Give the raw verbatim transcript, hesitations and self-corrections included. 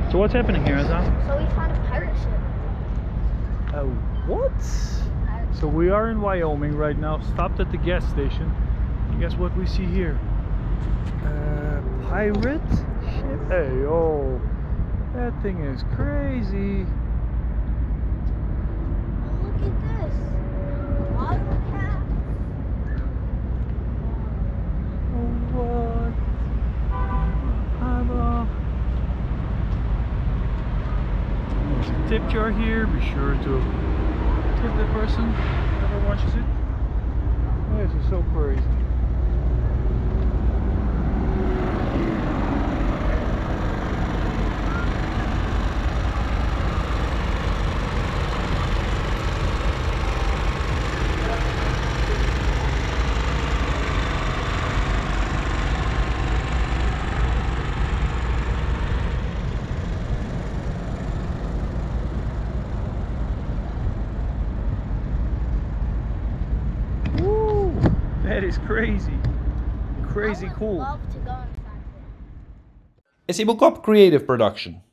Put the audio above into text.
So what's happening here, Azam? So we found a pirate ship. Uh, what? Pirate So we are in Wyoming right now, stopped at the gas station. And guess what we see here? Uh, pirate ship? Hey, oh, that thing is crazy. Oh, look at this. Bottle cap. Oh, what? Harbor. There's a tip jar here. Be sure to tip the person whoever watches it. This is so crazy. That is crazy. Crazy I would cool. love to go inside there. Is Ibukop Creative Production.